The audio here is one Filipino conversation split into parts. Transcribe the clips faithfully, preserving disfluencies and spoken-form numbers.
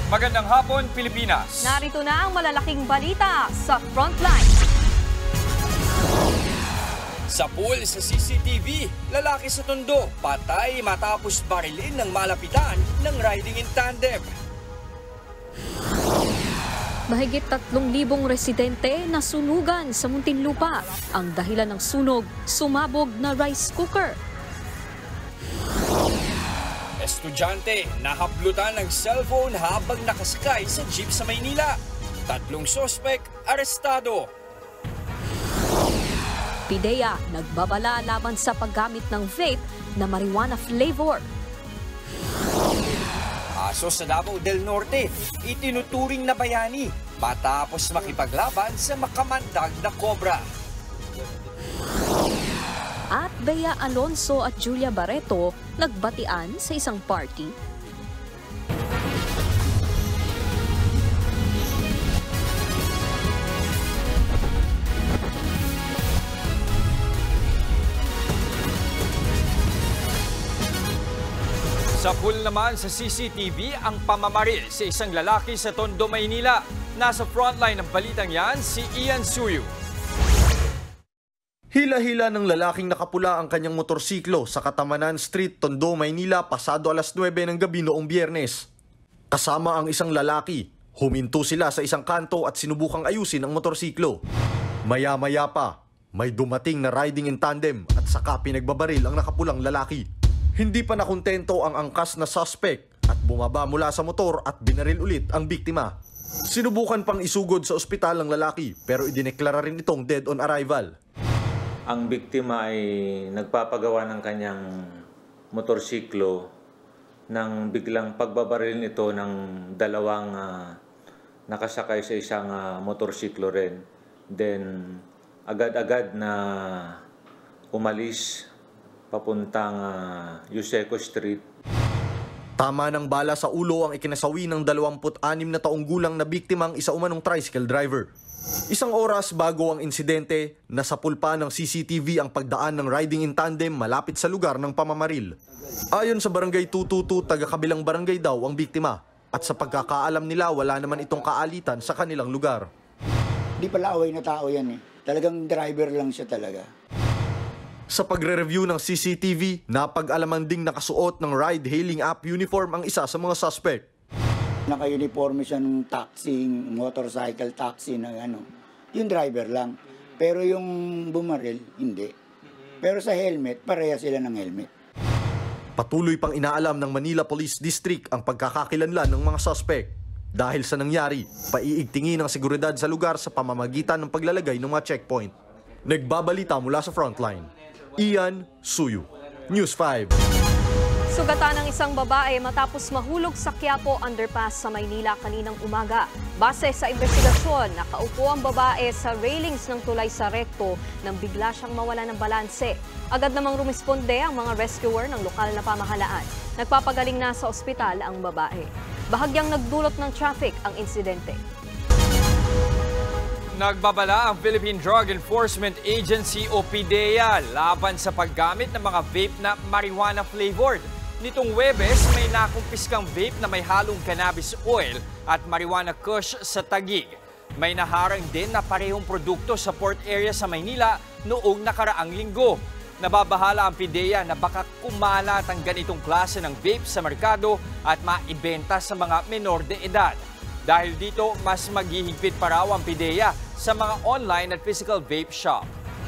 Magandang hapon, Pilipinas. Narito na ang malalaking balita sa Frontline. Sa pool sa C C T V, lalaki sa Tondo, patay matapos barilin ng malapitan ng riding in tandem. Mahigit tatlong libong residente na sunugan sa Muntinlupa. Ang dahilan ng sunog, sumabog na rice cooker. Estudyante, nahaplutan ng cellphone habang nakasakay sa jeep sa Maynila. Tatlong sospek, arestado. PIDEA, nagbabala laban sa paggamit ng vape na marijuana flavor. Aso sa Davao del Norte, itinuturing na bayani matapos makipaglaban sa makamandag na kobra. At Bea Alonso at Julia Barreto nagbatian sa isang party. Sa pool naman sa C C T V ang pamamaril sa isang lalaki sa Tondo, Maynila. Nasa frontline ng balitang yan si Ian Suyu. Hila-hila ng lalaking nakapula ang kanyang motorsiklo sa Katamanan Street, Tondo, Maynila pasado alas nuwebe ng gabi noong Biyernes. Kasama ang isang lalaki, huminto sila sa isang kanto at sinubukang ayusin ang motorsiklo. Maya-maya pa, may dumating na riding in tandem at saka pinagbabaril ang nakapulang lalaki. Hindi pa nakontento ang angkas na suspect at bumaba mula sa motor at binaril ulit ang biktima. Sinubukan pang isugod sa ospital ang lalaki pero idineklara rin itong dead on arrival. Ang biktima ay nagpapagawa ng kanyang motorsiklo nang biglang pagbabaril nito ng dalawang uh, nakasakay sa isang uh, motorsiklo rin. Then agad-agad na umalis papuntang uh, Yuseco Street. Tama ng bala sa ulo ang ikinasawi ng dalawamput anim na taong gulang na biktimang isa umanong tricycle driver. Isang oras bago ang insidente, nasa pulpa ng C C T V ang pagdaan ng riding in tandem malapit sa lugar ng pamamaril. Ayon sa Barangay two two two, taga-kabilang barangay daw ang biktima. At sa pagkakaalam nila, wala naman itong kaalitan sa kanilang lugar. Di pala away na tao yan eh. Talagang driver lang siya talaga. Sa pagre-review ng C C T V, napag-alaman ding nakasuot ng ride-hailing app uniform ang isa sa mga suspect. Naka-uniforme siya ng taxi, motorcycle taxi na ano. Yung driver lang. Pero yung bumaril, hindi. Pero sa helmet, pareha sila ng helmet. Patuloy pang inaalam ng Manila Police District ang pagkakakilanlan ng mga suspect. Dahil sa nangyari, paiigtingin ang seguridad sa lugar sa pamamagitan ng paglalagay ng mga checkpoint. Nagbabalita mula sa frontline. Ian Suyu, News five. Sugatan ng isang babae matapos mahulog sa Quiapo Underpass sa Maynila kaninang umaga. Base sa investigasyon, nakaupo ang babae sa railings ng tulay sa rekto nang bigla siyang mawala ng balanse. Agad namang rumisponde ang mga rescuer ng lokal na pamahalaan. Nagpapagaling na sa ospital ang babae. Bahagyang nagdulot ng traffic ang insidente. Nagbabala ang Philippine Drug Enforcement Agency o PIDEA laban sa paggamit ng mga vape na marijuana flavored. Nitong Huwebes, may nakumpiskang vape na may halong cannabis oil at marijuana kush sa Taguig. May naharang din na parehong produkto sa port area sa Maynila noong nakaraang linggo. Nababahala ang PIDEA na baka kumalat ang ganitong klase ng vape sa merkado at maibenta sa mga menor de edad. Dahil dito, mas maghihigpit pa raw ang PIDEA sa mga online at physical vape shop.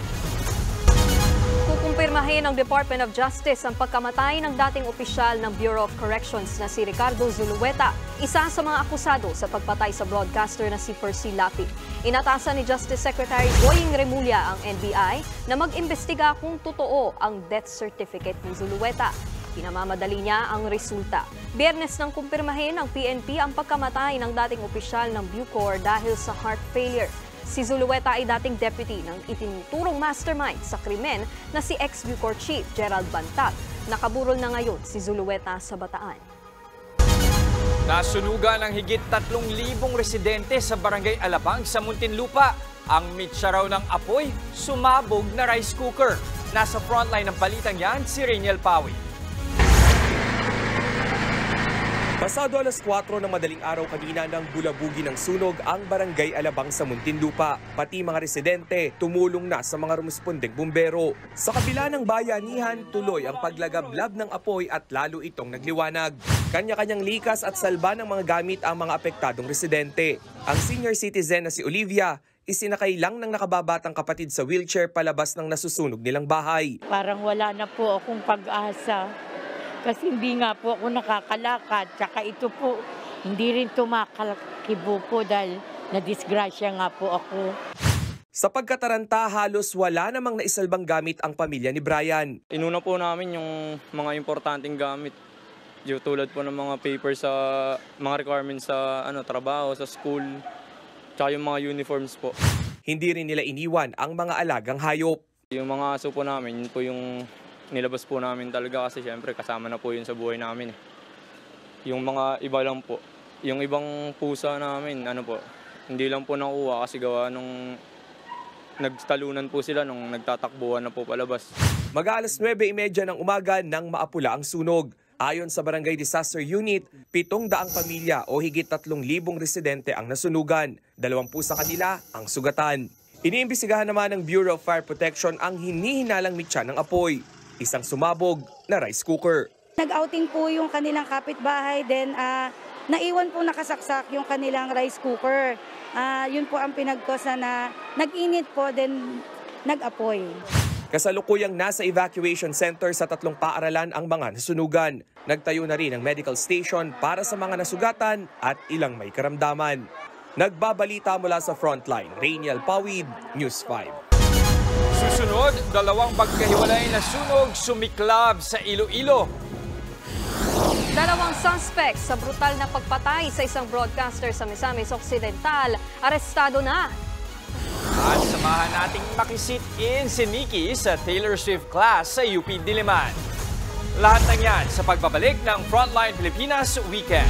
Kukumpirmahin ng Department of Justice ang pagkamatay ng dating opisyal ng Bureau of Corrections na si Ricardo Zulueta, isa sa mga akusado sa pagpatay sa broadcaster na si Percy Lapid. Inatasan ni Justice Secretary Boying Remulla ang N B I na mag-imbestiga kung totoo ang death certificate ni Zulueta. Pinamamadali niya ang resulta. Biyernes nang kumpirmahin ng P N P ang pagkamatay ng dating opisyal ng Bucor dahil sa heart failure. Si Zulueta ay dating deputy ng itinuturong mastermind sa krimen na si ex-Bucor Chief Gerald Bantat. Nakaburol na ngayon si Zulueta sa Bataan. Nasunugan ng higit tatlong libong residente sa Barangay Alabang sa Muntinlupa. Ang mitsa raw ng apoy, sumabog na rice cooker. Nasa frontline ng balitang yan si Rainiel Pawi. Pasado alas kwatro ng madaling araw kanina nang bulabugi ng sunog ang barangay Alabang sa Muntinlupa. Pati mga residente tumulong na sa mga rumespondeng bumbero. Sa kabila ng bayanihan, tuloy ang paglagablab ng apoy at lalo itong nagliwanag. Kanya-kanyang likas at salba ng mga gamit ang mga apektadong residente. Ang senior citizen na si Olivia, isinakay lang ng nakababatang kapatid sa wheelchair palabas ng nasusunog nilang bahay. Parang wala na po akong pag-asa. Kasi hindi nga po ako nakakalakad. Tsaka ito po, hindi rin tumakalakibo po dahil nadisgrasya nga po ako. Sa pagkataranta, halos wala namang naisalbang gamit ang pamilya ni Brian. Inuna po namin yung mga importanteng gamit. Yung tulad po ng mga papers sa mga requirements sa ano, trabaho, sa school, tsaka yung mga uniforms po. Hindi rin nila iniwan ang mga alagang hayop. Yung mga aso po namin, yun po yung nilabas po namin talaga kasi syempre kasama na po yun sa buhay namin. Yung mga iba lang po, yung ibang pusa namin, ano po, hindi lang po nakuha kasi gawa nung nagtalunan po sila nung nagtatakbuhan na po palabas. Mag-aalas nuwebe trenta ng umaga nang maapula ang sunog. Ayon sa Barangay Disaster Unit, pitong daang pamilya o higit tatlong libong residente ang nasunugan. Dalawampu sa kanila ang sugatan. Iniimbestigahan naman ng Bureau of Fire Protection ang hinihinalang mitya ng apoy. Isang sumabog na rice cooker. Nag-outing po yung kanilang kapitbahay, then uh, naiwan po nakasaksak yung kanilang rice cooker. Uh, yun po ang pinagkosa na nag-init po, then nag-apoy. Kasalukuyang nasa evacuation center sa tatlong paaralan ang mga nasunugan. Nagtayo na rin ang medical station para sa mga nasugatan at ilang may karamdaman. Nagbabalita mula sa frontline, Rainiel Pawid, News five. Susunod, dalawang magkahiwalay na sunog sumiklab sa Iloilo. Dalawang suspects sa brutal na pagpatay sa isang broadcaster sa Misamis Occidental, arestado na. At samahan nating makisit in si Nikki sa Taylor Swift class sa U P Diliman. Lahat ng yan sa pagbabalik ng Frontline Pilipinas Weekend.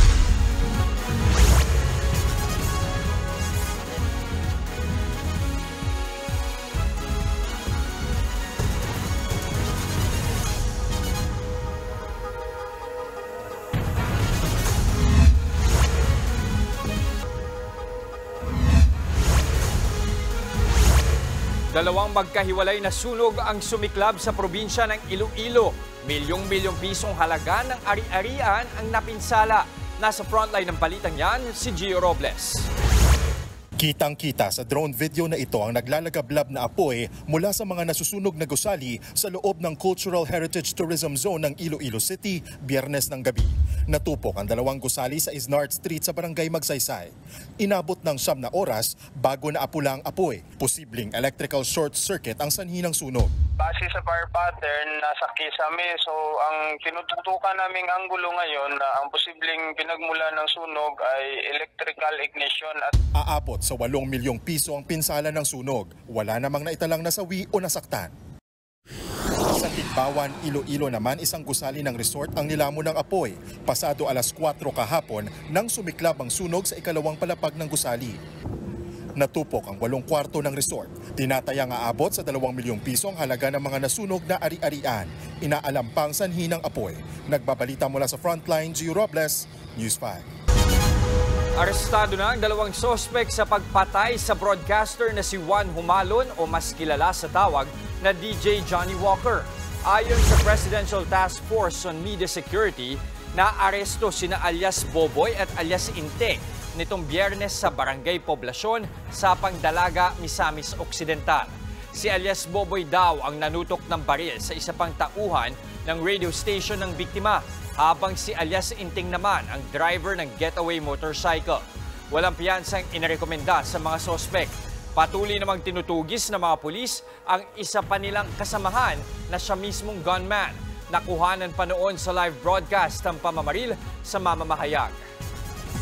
Dalawang magkahiwalay na sunog ang sumiklab sa probinsya ng Iloilo. Milyong-milyong pisong halaga ng ari-arian ang napinsala. Nasa frontline ng balitang yan, si Gio Robles. Kitang-kita sa drone video na ito ang naglalagablab na apoy mula sa mga nasusunog na gusali sa loob ng Cultural Heritage Tourism Zone ng Iloilo City, Biyernes ng gabi. Natupok ang dalawang gusali sa Isnart Street sa Barangay Magsaysay. Inabot ng siyam na oras bago naapula ang apoy. Posibleng electrical short circuit ang sanhi ng sunog. Base sa fire pattern, nasa kisame. So ang tinututukan naming anggulo ngayon na ang posibleng pinagmula ng sunog ay electrical ignition. At aabot sa walong milyong piso ang pinsala ng sunog. Wala namang naitalang nasawi o nasaktan. Sa Tigbawan, Iloilo naman, isang gusali ng resort ang nilamon ng apoy. Pasado alas kwatro kahapon nang sumiklab ang sunog sa ikalawang palapag ng gusali. Natupok ang walong kwarto ng resort. Tinatayang aabot sa dalawang milyong piso ang halaga ng mga nasunog na ari-arian. Inaalam pang sanhi ng apoy. Nagbabalita mula sa Frontline, Gio Robles, News five. Arestado na ang dalawang sospek sa pagpatay sa broadcaster na si Juan Humalon o mas kilala sa tawag na D J Johnny Walker. Ayon sa Presidential Task Force on Media Security, naaresto sina alias Boboy at alias Inte nitong Biyernes sa Barangay Poblasyon sa Pangdalaga, Misamis Occidental. Si alias Boboy daw ang nanutok ng baril sa isa pang tauhan ng radio station ng biktima, habang si alias Inting naman ang driver ng getaway motorcycle. Walang piyansang inarekomenda sa mga sospek. Patuloy namang tinutugis ng mga pulis ang isa pa nilang kasamahan na siya mismong gunman. Nakuhanan pa noon sa live broadcast ang pamamaril sa mamamahayag.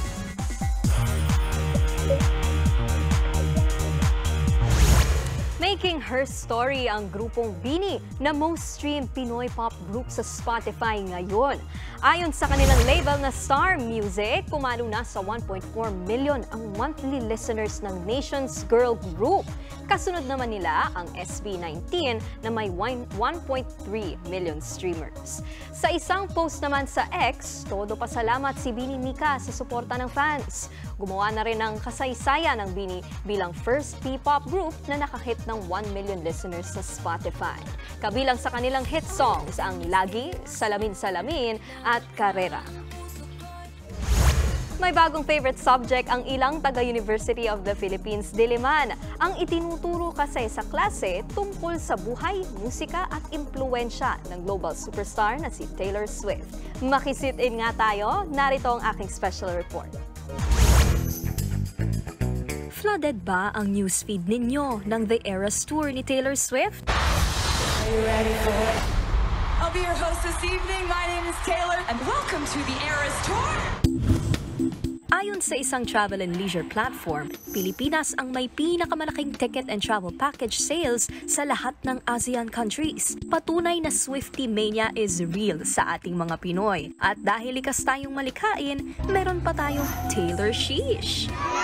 May Making her story ang grupong BINI na most streamed Pinoy pop group sa Spotify ngayon. Ayon sa kanilang label na Star Music, pumalo na sa one point four million ang monthly listeners ng nation's girl group. Kasunod naman nila ang S B nineteen na may one point three million streamers. Sa isang post naman sa X, todo pasalamat si BINI Mika sa suporta ng fans. Gumawa na rin ng kasaysayan ng BINI bilang first P-pop group na nakahit ng one million listeners sa Spotify. Kabilang sa kanilang hit songs ang Lagi, Salamin Salamin at Karera. May bagong favorite subject ang ilang taga-University of the Philippines Diliman. Ang itinuturo kasi sa klase tungkol sa buhay, musika at impluensya ng global superstar na si Taylor Swift. Makisit-in nga tayo, narito ang aking special report. Flooded ba ang newsfeed ninyo ng The Eras Tour ni Taylor Swift? Are you ready for it? I'll be your host this evening. My name is Taylor and welcome to The Eras Tour. Ayon sa isang travel and leisure platform, Pilipinas ang may pinakamalaking ticket and travel package sales sa lahat ng ASEAN countries. Patunay na Swiftie mania is real sa ating mga Pinoy. At dahil likas tayong malikhain, meron pa tayong Taylor Sheesh.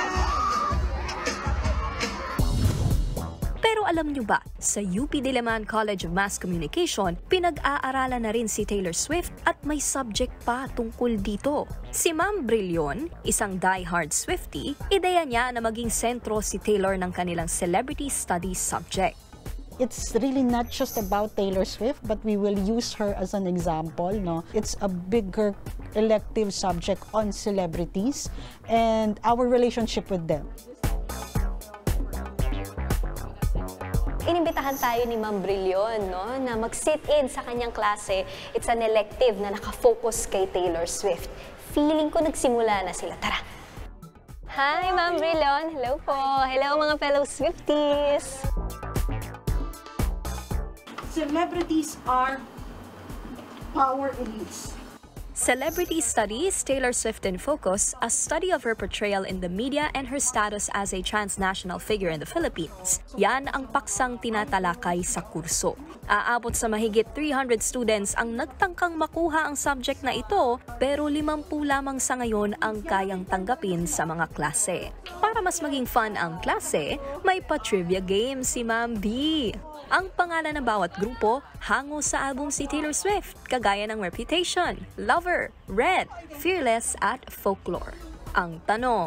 Pero alam nyo ba, sa U P Diliman College of Mass Communication, pinag-aaralan na rin si Taylor Swift at may subject pa tungkol dito. Si Ma'am Brillion, isang die-hard Swiftie, ideya niya na maging sentro si Taylor ng kanilang celebrity studies subject. It's really not just about Taylor Swift, but we will use her as an example. No, it's a bigger elective subject on celebrities and our relationship with them. Inimbitahan tayo ni Ma'am Brillion, no, na mag-sit-in sa kanyang klase. It's an elective na nakafocus kay Taylor Swift. Feeling ko nagsimula na sila. Tara! Hi, Ma'am Brillion! Hello po! Hello mga fellow Swifties! Celebrities are power elites. Celebrity Studies, Taylor Swift in Focus, a study of her portrayal in the media and her status as a transnational figure in the Philippines. Yan ang paksang tinatalakay sa kurso. Aabot sa mahigit three hundred students ang nagtangkang makuha ang subject na ito, pero limampu lamang sa ngayon ang kayang tanggapin sa mga klase. Para mas maging fun ang klase, may pa-trivia game si Ma'am B. Ang pangalan ng bawat grupo, hango sa album si Taylor Swift, kagaya ng Reputation, Lover, Red, Fearless at Folklore. Ang tanong,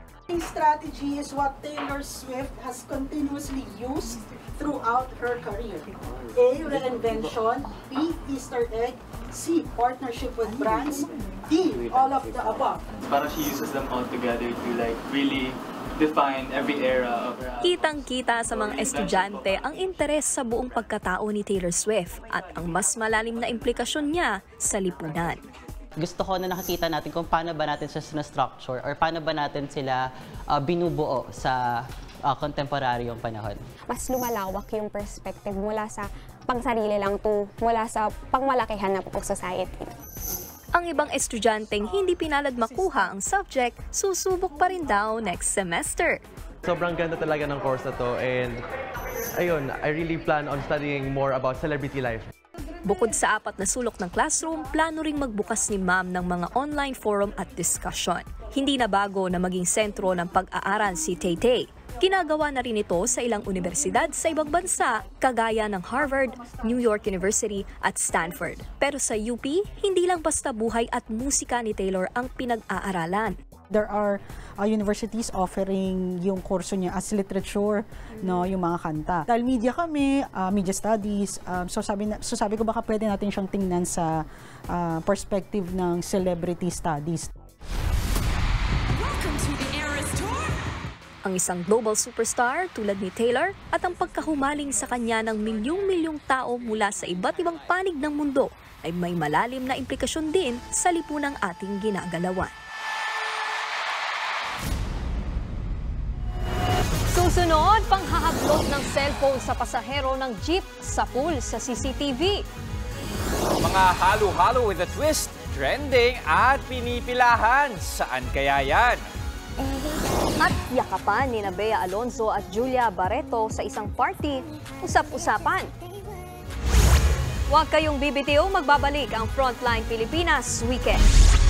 strategy is what Taylor Swift has continuously used throughout her career. A. Reinvention. B. Easter egg. C. Partnership with brands. D. All of the above. Parang she uses them all together to like really define every era of her. Kitang-kita sa mga estudyante ang interes sa buong pagkatao ni Taylor Swift at ang mas malalim na implikasyon niya sa lipunan. Gusto ko na nakikita natin kung paano ba natin siya na-structure or paano ba natin sila uh, binubuo sa uh, kontemporaryong panahon. Mas lumalawak yung perspective mula sa pangsarili lang to mula sa pangmalakihan na po society. Ang ibang estudyanteng hindi pinalad makuha ang subject, susubok pa rin daw next semester. Sobrang ganda talaga ng course na to and ayun, I really plan on studying more about celebrity life. Bukod sa apat na sulok ng classroom, plano ring magbukas ni Ma'am ng mga online forum at discussion. Hindi na bago na maging sentro ng pag-aaral si Tay-Tay. Ginagawa na rin ito sa ilang universidad sa ibang bansa, kagaya ng Harvard, New York University at Stanford. Pero sa U P, hindi lang basta buhay at musika ni Taylor ang pinag-aaralan. There are uh, universities offering yung kurso niya as literature, no, yung mga kanta. Dahil media kami, uh, media studies, um, so, sabi na, so sabi ko baka pwede natin siyang tingnan sa uh, perspective ng celebrity studies. Welcome to the Eras Tour. Ang isang global superstar tulad ni Taylor at ang pagkahumaling sa kanya ng milyong-milyong tao mula sa iba't ibang panig ng mundo ay may malalim na implikasyon din sa lipunang ating ginagalawan. Susunod, panghahablot ng cellphone sa pasahero ng jeep sa pool sa C C T V. Mga halo-halo with a twist, trending at pinipilahan. Saan kaya yan? At yakapan ni Bea Alonzo at Julia Barreto sa isang party, usap-usapan. Huwag kayong bibitiw, magbabalik ang Frontline Pilipinas Weekend.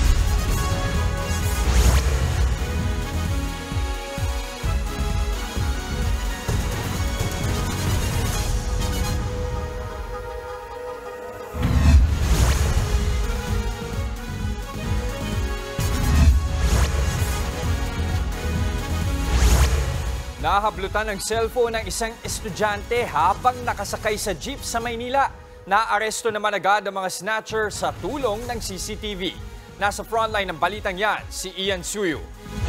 Nahablutan ng cellphone ng isang estudyante habang nakasakay sa jeep sa Maynila. Naaresto naman agad ang mga snatcher sa tulong ng C C T V. Nasa frontline ng balitang yan, si Ian Suyu.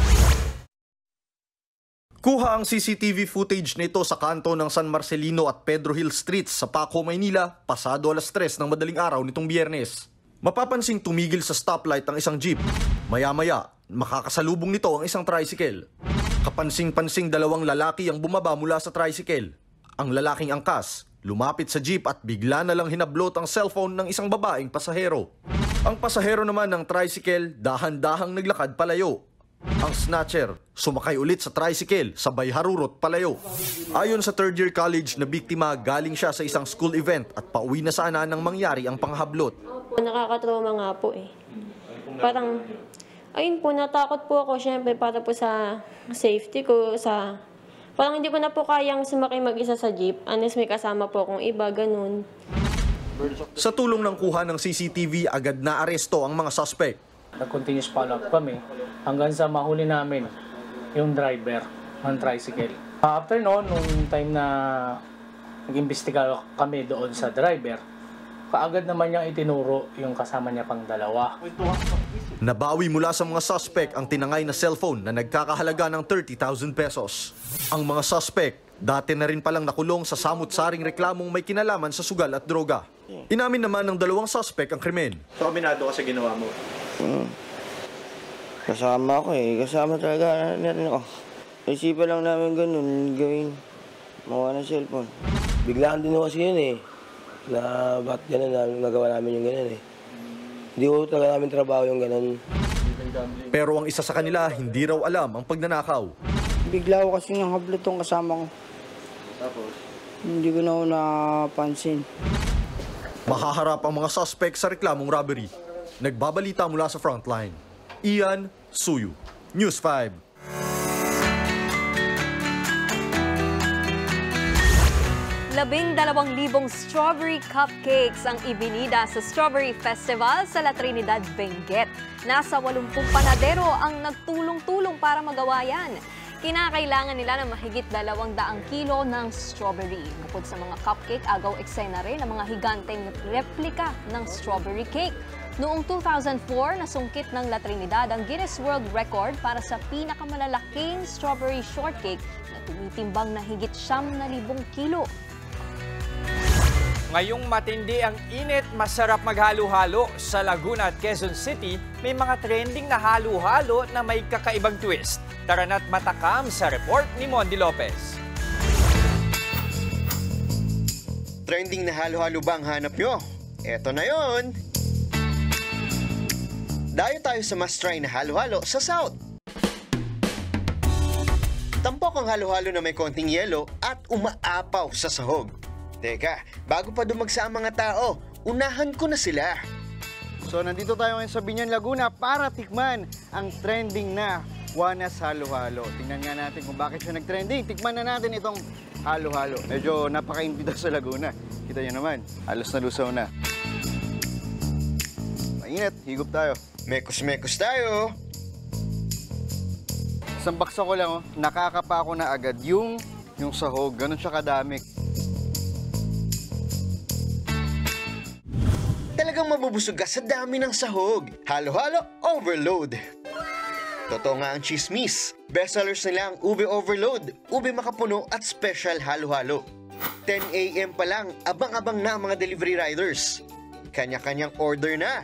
Kuha ang C C T V footage nito sa kanto ng San Marcelino at Pedro Hill Streets sa Paco, Maynila, pasado alas tres ng madaling araw nitong Biyernes. Mapapansing tumigil sa stoplight ang isang jeep. Maya-maya, makakasalubong nito ang isang tricycle. Kapansing-pansing dalawang lalaki ang bumaba mula sa tricycle. Ang lalaking angkas, lumapit sa jeep at bigla na lang hinablot ang cellphone ng isang babaeng pasahero. Ang pasahero naman ng tricycle, dahan-dahang naglakad palayo. Ang snatcher, sumakay ulit sa tricycle, sabay harurot palayo. Ayon sa third year college na biktima, galing siya sa isang school event at pauwi na sana nang mangyari ang panghablot. Nakakatrauma nga po eh. Parang, ayun po, natakot po ako syempre para po sa safety ko, sa... Parang hindi ko na po kayang sumakay mag-isa sa jeep unless may kasama po akong iba, ganun. Sa tulong ng kuha ng C C T V, agad na aresto ang mga suspect. Nag-continuous follow-up kami hanggang sa mahuli namin yung driver ng tricycle. After noon, nung time na nag-imbestiga kami doon sa driver, kaagad naman niyang itinuro yung kasama niya pang dalawa. Nabawi mula sa mga suspect ang tinangay na cellphone na nagkakahalaga ng thirty thousand pesos. Ang mga suspect, dati na rin palang nakulong sa samut-saring reklamong may kinalaman sa sugal at droga. Inamin naman ng dalawang suspect ang krimen. So, aminado ka sa ginawa mo? Hmm. Kasama ako eh. Kasama talaga na rin ako. Isipan lang namin ganun, gawin. Mawa ng cellphone. Biglaan din kasi yun eh. Na ba't ganun na nagawa namin yung ganun eh. Hindi ko talaga namin trabaho yung ganun. Pero ang isa sa kanila, hindi raw alam ang pagnanakaw. Bigla ko kasi ng hablot tong kasama ko. Tapos? Hindi ko na ako napansin. Mahaharap ang mga suspect sa reklamong robbery. Nagbabalita mula sa frontline. Ian Suyu, News five. Labing dalawang libong strawberry cupcakes ang ibinida sa Strawberry Festival sa La Trinidad, Benguet. Nasa walumpung panadero ang nagtulong-tulong para magawa yan. Kinakailangan nila ng mahigit dalawang daang kilo ng strawberry. Bukod sa mga cupcake, agaw eksena rin ang mga higanteng replika ng strawberry cake. Noong two thousand four, nasungkit ng La Trinidad ang Guinness World Record para sa pinakamalalaking strawberry shortcake na tumitimbang na higit siyam na libong kilo. Ngayong matindi ang init, masarap maghalo-halo. Sa Laguna at Quezon City, may mga trending na halo-halo na may kakaibang twist. Tara na't matakam sa report ni Mondi Lopez. Trending na halo-halo ba ang hanap nyo? Eto na yon. Dayo tayo sa must-try na halo-halo sa South. Tampok ang halo-halo na may konting yelo at umaapaw sa sahog. Teka, bago pa dumagsa ang mga tao, unahan ko na sila. So, nandito tayo ngayon sa Biñan, Laguna para tikman ang trending na Juanas Halo-Halo. Tingnan nga natin kung bakit siya nag-trending. Tikman na natin itong halo-halo. Medyo napakainit dito sa Laguna. Kita nyo naman, halos na lusaw na. Mainit, higop tayo. Mekos-mekos tayo. Isang baksa ko lang, oh, nakakapa ko na agad yung, yung sahog. Ganun siya kadami. Talagang mabubusog ka sa dami ng sahog. Halo-halo overload. Totoo nga ang chismis. Bestsellers nila ang ube overload, ube makapuno at special halo-halo. ten a m pa lang, abang-abang na ang mga delivery riders. Kanya-kanyang order na.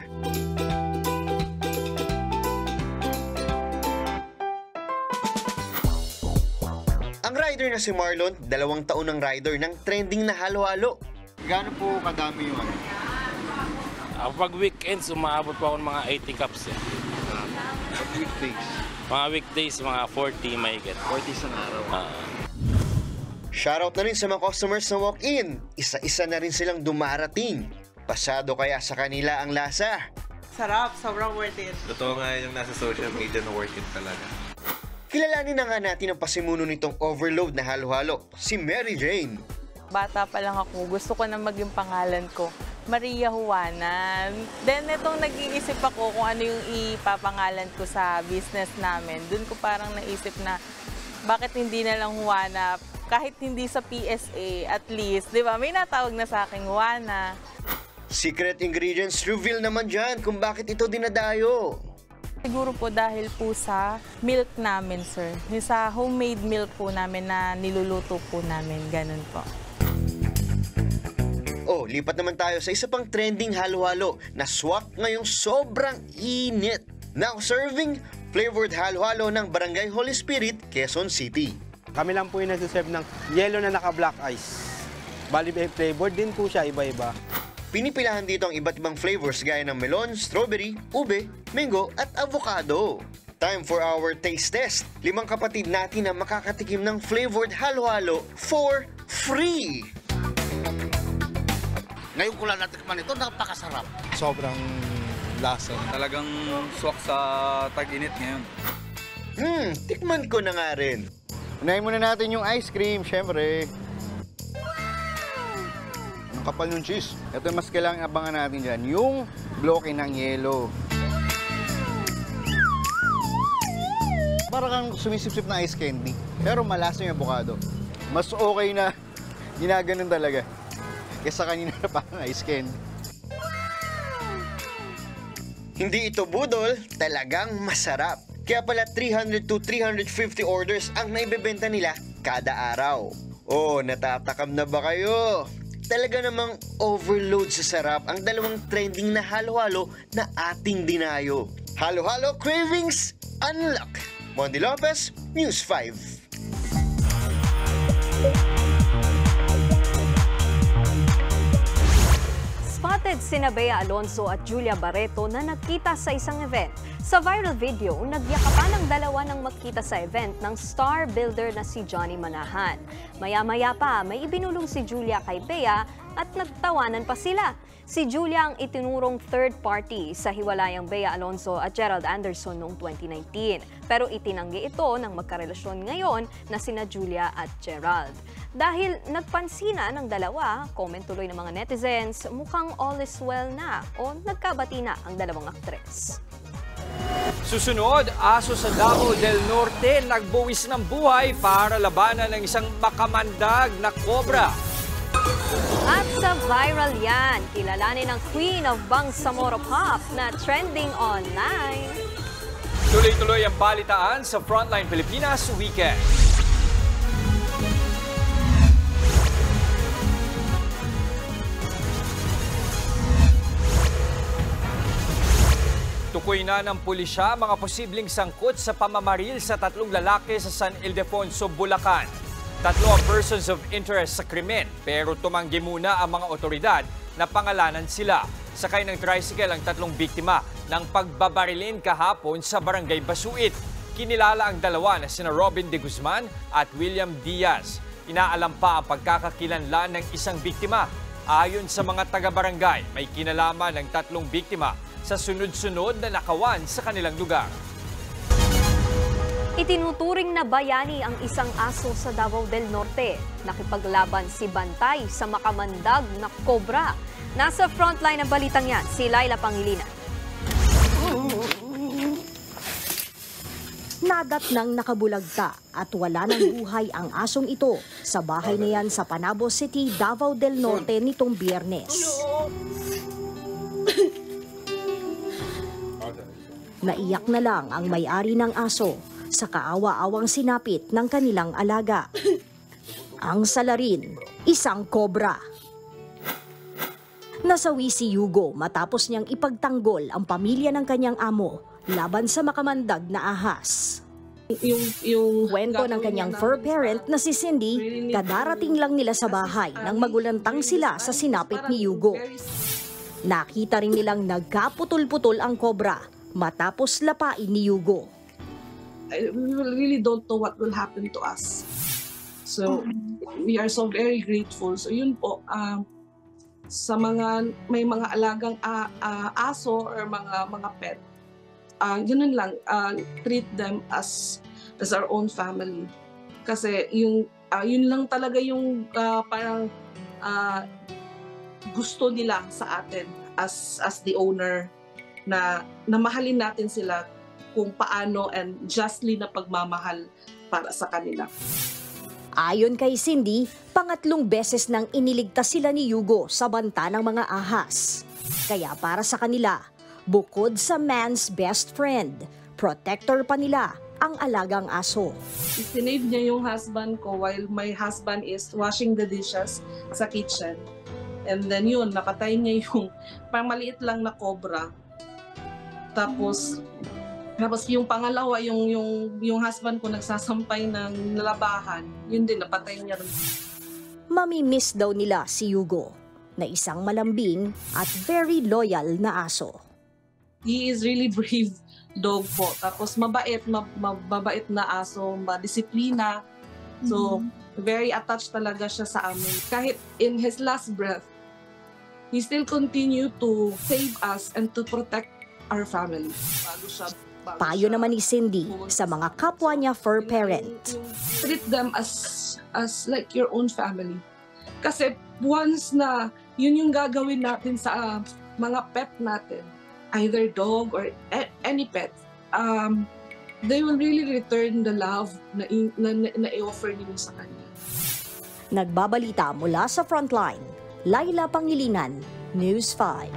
Ang rider na si Marlon, dalawang taon ng rider ng trending na halo-halo. Gaano po kadami yung ano? Uh, pag weekends, umaabot po ako ng mga eighty cups. Eh. weekdays? Mga weekdays, mga forty may get. forty sa araw. Uh, Shoutout na rin sa mga customers na walk-in. Isa-isa na rin silang dumarating. Pasado kaya sa kanila ang lasa. Sarap, sobrang worth it. Totoo nga yung nasa social media na worth it talaga. Kilalanin na nga natin ang pasimuno nitong overload na halo-halo, si Mary Jane. Bata pa lang ako, gusto ko na maging pangalan ko, Maria Juana. Then itong nag-iisip ako kung ano yung ipapangalan ko sa business namin. Doon ko parang naisip na bakit hindi na lang Juana, kahit hindi sa P S A at least, di ba? May natawag na sa akin Juana. Secret ingredients reveal naman dyan kung bakit ito dinadayo. Siguro po dahil po sa milk namin, sir. Yung sa homemade milk po namin na niluluto po namin, ganun po. Oh, lipat naman tayo sa isa pang trending halo-halo na swak ngayong sobrang init. Now serving flavored halo-halo ng Barangay Holy Spirit, Quezon City. Kami lang po yung nagsiserve ng yellow na naka-black ice. Bali, flavored din po siya, iba-iba. Pinipilahan dito ang iba't ibang flavors gaya ng melon, strawberry, ube, mango at avocado. Time for our taste test. Limang kapatid natin na makakatikim ng flavored halo-halo for free. Ngayon ko lang natikman ito, napakasarap. Sobrang lasa. Talagang swak sa tag-init ngayon. Hmm, tikman ko na nga rin. Unahin muna natin yung ice cream, syempre. Ang kapal ng cheese. Ito yung mas kailangan abangan natin dyan, yung bloke ng yelo. Para kang sumisip-sip na ice candy, pero malasa yung avocado. Mas okay na ginaganon talaga kesa kanina na parang ice candy. Hindi ito budol, talagang masarap. Kaya pala three hundred to three hundred fifty orders ang naibebenta nila kada araw. Oh, natatakam na ba kayo? Talaga namang overload sa sarap ang dalawang trending na halo-halo na ating dinayo. Halo-halo cravings unlock! Mondi Lopez, News five. Spotted sina Bea Alonzo at Julia Barreto na nagkita sa isang event. Sa viral video, nagyakapan ang dalawa nang magkita sa event ng star builder na si Johnny Manahan. Maya-maya pa, may ibinulong si Julia kay Bea at nagtawanan pa sila. Si Julia ang itinurong third party sa hiwalayang Bea Alonzo at Gerald Anderson noong twenty nineteen. Pero itinanggi ito ng magkarelasyon ngayon na sina Julia at Gerald. Dahil nagpansina ng dalawa, comment tuloy ng mga netizens, mukhang all is well na o nagkabati na ang dalawang aktres. Susunod, aso sa Davao del Norte nagbuwis ng buhay para labanan ng isang makamandag na kobra. At sa viral yan, kilalanin ang Queen of Bangsamoro Pop na trending online. Tuloy-tuloy ang balitaan sa Frontline Pilipinas Weekend. Tukoy na ng pulisya mga posibleng sangkot sa pamamaril sa tatlong lalaki sa San Ildefonso, Bulacan. Tatlo ang persons of interest sa krimen pero tumanggi muna ang mga otoridad na pangalanan sila. Sakay ng tricycle ang tatlong biktima ng pagbabarilin kahapon sa Barangay Basuit. Kinilala ang dalawa na sina Robin de Guzman at William Diaz. Inaalam pa ang pagkakakilanlan ng isang biktima. Ayon sa mga taga-barangay, may kinalaman ng tatlong biktima sa sunod-sunod na nakawan sa kanilang lugar. Itinuturing na bayani ang isang aso sa Davao del Norte. Nakipaglaban si Bantay sa makamandag na kobra. Nasa frontline ng balitang yan, si Laila Pangilinan. Nadat nang nakabulagta at wala ng buhay ang asong ito sa bahay na yan sa Panabo City, Davao del Norte nitong Biyernes. Naiyak na lang ang may-ari ng aso sa kaawa-awang sinapit ng kanilang alaga. Ang salarin, isang kobra. Nasawi si Hugo matapos niyang ipagtanggol ang pamilya ng kanyang amo laban sa makamandag na ahas. Yung, yung kwento ng kanyang fur parent na si Cindy, kadarating lang nila sa bahay nang magulantang sila sa sinapit ni Hugo. Nakita rin nilang nagkaputol-putol ang kobra matapos lapain ni Yugo. I really don't know what will happen to us. So, we are so very grateful. So, yun po, um, sa mga, may mga alagang uh, uh, aso or mga mga pet, uh, yun lang, uh, treat them as as our own family. Kasi yung, uh, yun lang talaga yung uh, parang uh, gusto nila sa atin as as the owner, na, na mahalin natin sila kung paano and justly na pagmamahal para sa kanila. Ayon kay Cindy, pangatlong beses nang iniligtas sila ni Yugo sa banta ng mga ahas. Kaya para sa kanila, bukod sa man's best friend, protector pa nila ang alagang aso. Sinave niya yung husband ko while my husband is washing the dishes sa kitchen. And then yun, napatay niya yung parang maliit lang na cobra. Tapos, tapos yung pangalawa, yung, yung, yung husband ko nagsasampay ng labahan, yun din, napatay niya rin. Mamimiss daw nila si Yugo, na isang malambing at very loyal na aso. He is really brave dog po. Tapos mabait, mababait na aso, madisiplina. So, mm-hmm. very attached talaga siya sa amin. Kahit in his last breath, he still continue to save us and to protect our family. Bago siya Payo naman ni Cindy sa mga kapwa niya fur parent. Treat them as as like your own family. Kasi once na yun yung gagawin natin sa uh, mga pet natin, either dog or any pet, um, they will really return the love na, na, na, na i-offer niyo sa kanya. Nagbabalita mula sa Frontline, Laila Pangilinan, News five.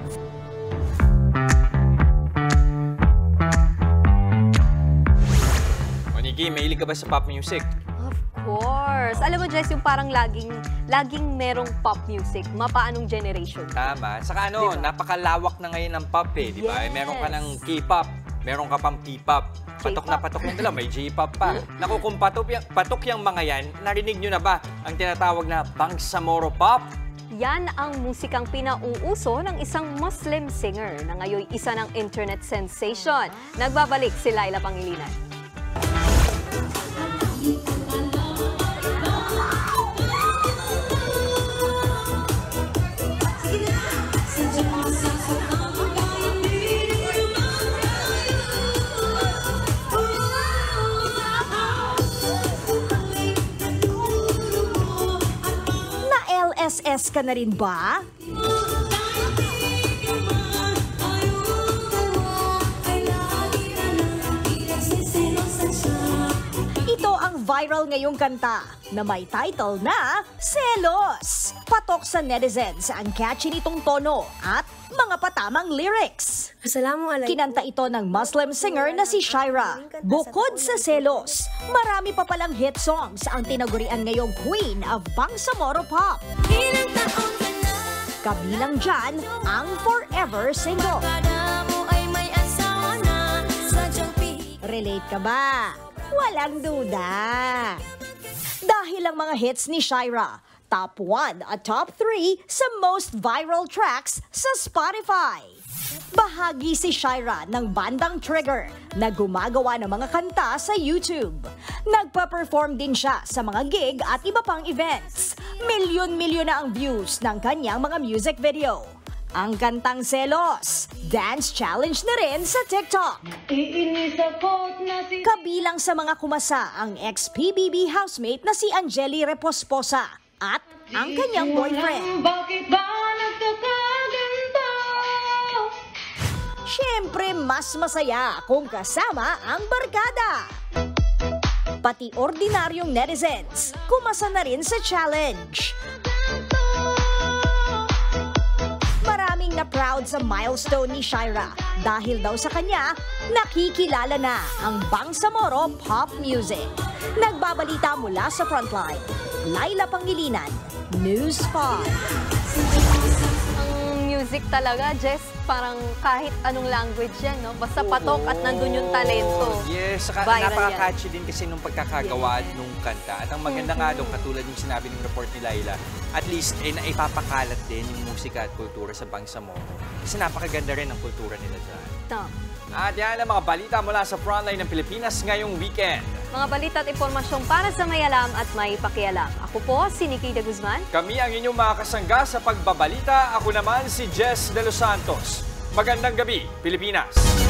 Nikki, mahilig ka ba sa pop music? Of course. Alam mo, Jess, yung parang laging, laging merong pop music. Mapaanong generation. Tama. Saka ano, diba? Napakalawak na ngayon ng pop eh, di ba? Yes. Meron ka ng K-pop, meron ka pang P-pop. Patok na patok yung dala, may J-pop pa. Naku, kung patok yung, patok yung mga yan, narinig nyo na ba ang tinatawag na Bangsamoro Pop? Yan ang musikang pinauuso ng isang Muslim singer na ngayon isa ng internet sensation. Nagbabalik si Laila Pangilinan. S S ka na rin ba? Ito ang viral ngayong kanta na may title na Selos. Patok sa netizens ang catchy nitong tono at mga patamang lyrics. Kinanta ito ng Muslim singer na si Shaira. Bukod sa Selos, marami pa palang hit songs ang tinagurian ngayong Queen of Bangsamoro Pop. Kabilang dyan ang Forever Single. Relate ka ba? Walang duda. Dahil ang mga hits ni Shaira, top one at top three sa most viral tracks sa Spotify. Bahagi si Shaira ng bandang Trigger na gumagawa ng mga kanta sa YouTube. Nagpa-perform din siya sa mga gig at iba pang events. Milyon-milyon na ang views ng kanyang mga music video. Ang kantang Selos, dance challenge na rin sa TikTok. Kabilang sa mga kumasa ang ex-P B B housemate na si Angeli Reposposa at ang kanyang boyfriend. Siyempre, mas masaya kung kasama ang barkada. Pati ordinaryong netizens, kumasa na rin sa challenge. Maraming na proud sa milestone ni Shaira dahil daw sa kanya, nakikilala na ang Bangsamoro Pop Music. Nagbabalita mula sa Frontline, Laila Pangilinan, News five. Ang music talaga, Jess, parang kahit anong language yan, no? Basta patok at nandun yung talento. Yes, saka napaka-catchy din kasi nung pagkakagawa yes. nung kanta. At ang maganda mm-hmm. nga doon, katulad yung sinabi ng report ni Laila, at least eh, naipapakalat din yung musika at kultura sa Bangsamoro. Kasi napakaganda rin ang kultura nila dyan. Tama. At yan ang mga balita mula sa frontline ng Pilipinas ngayong weekend. Mga balita at impormasyong para sa may alam at may pakialam. Ako po si Nikki de Guzman. Kami ang inyong mga kasangga sa pagbabalita. Ako naman si Jess De Los Santos. Magandang gabi, Pilipinas!